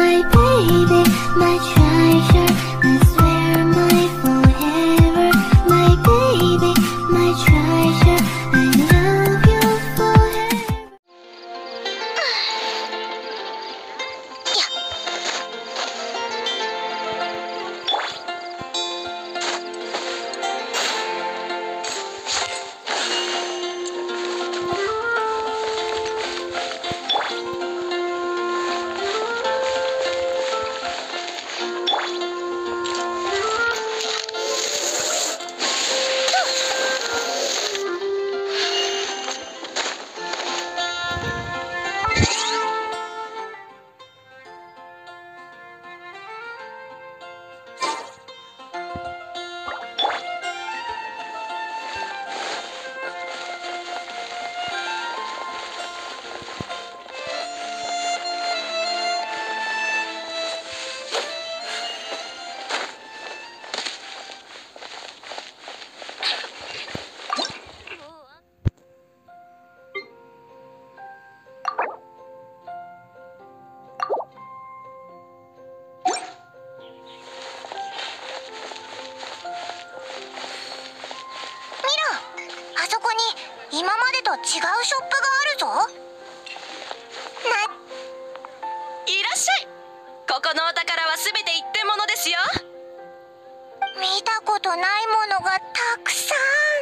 my baby, my treasure, I swear my forever. My baby, my treasure, I love you forever. 今までと違うショップがあるぞ。 いらっしゃい。ここのお宝は全て一点物ですよ。 見たことないものがたくさ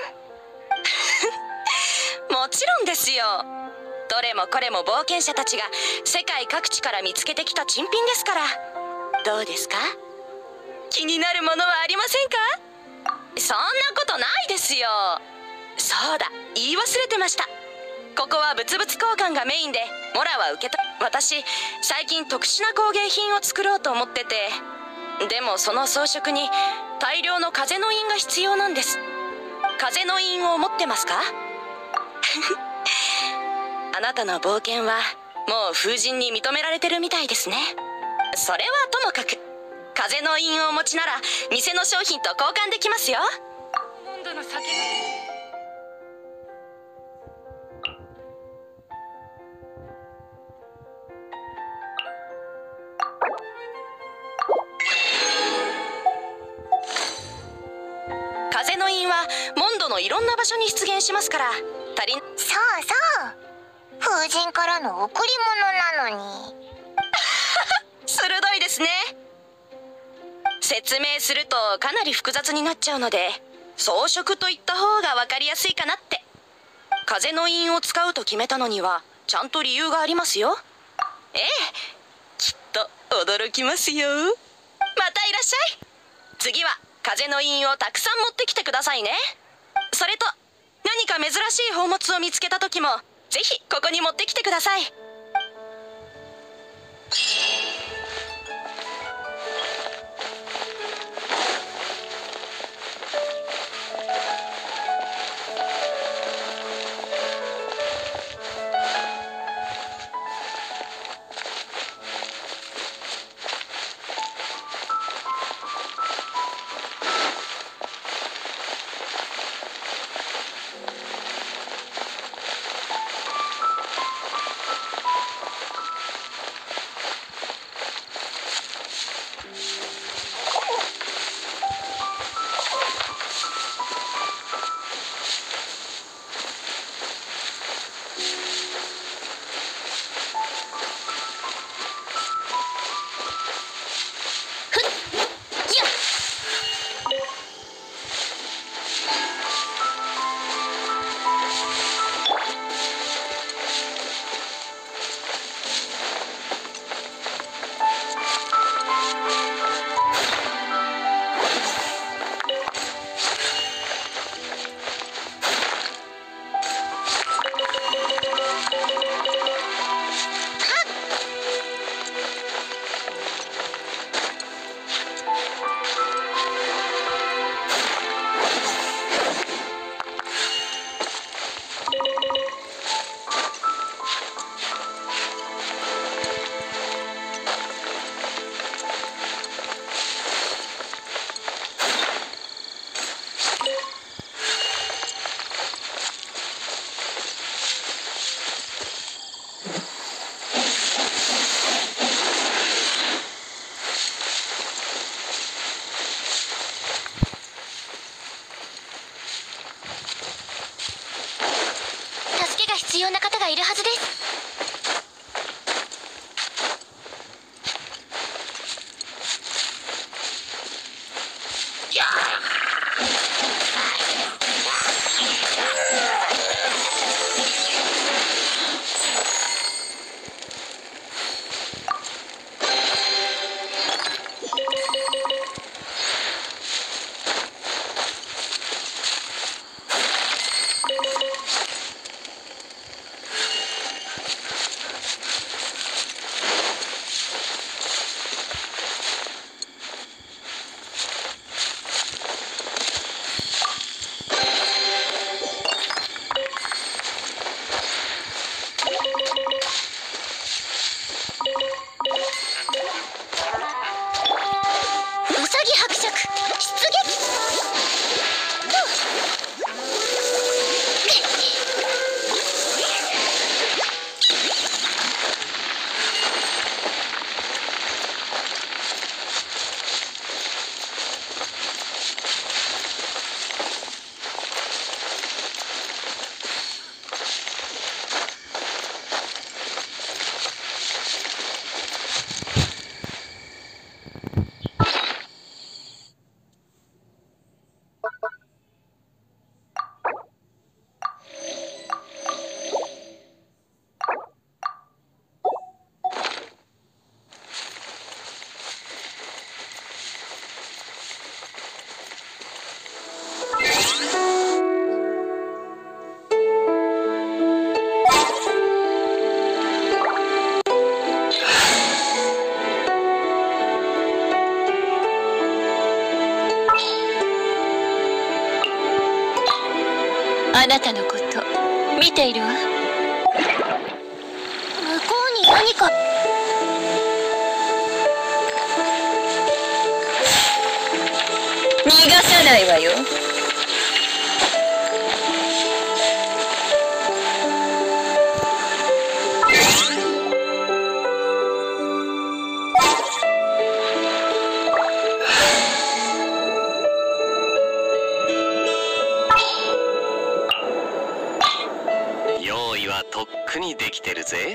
んもちろんですよ。どれもこれも冒険者たちが世界各地から見つけてきた珍品ですから。どうですか？気になるものはありませんか？そんなことないですよ。そうだ、言い忘れてました。ここは物々交換がメインで、モラは受け取私最近特殊な工芸品を作ろうと思ってて、でもその装飾に大量の風の印が必要なんです。風の印を持ってますか？あなたの冒険はもう風神に認められてるみたいですね。それはともかく、風の印をお持ちなら店の商品と交換できますよ。温度の酒風の印はモンドのいろんな場所に出現しますから。 そうそう、風神からの贈り物なのに。 鋭いですね。説明するとかなり複雑になっちゃうので、装飾といった方が分かりやすいかなって。風の印を使うと決めたのにはちゃんと理由がありますよ。ええ、きっと驚きますよ。またいらっしゃい。次は風の印をたくさん持ってきてくださいね。それと何か珍しい宝物を見つけた時もぜひここに持ってきてください。 あなたのこと見ているわ。 向こうに何か。 逃がさないわよ。 用意はとっくにできてるぜ。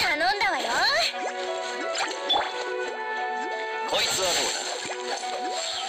頼んだわよ。 こいつはどうだ？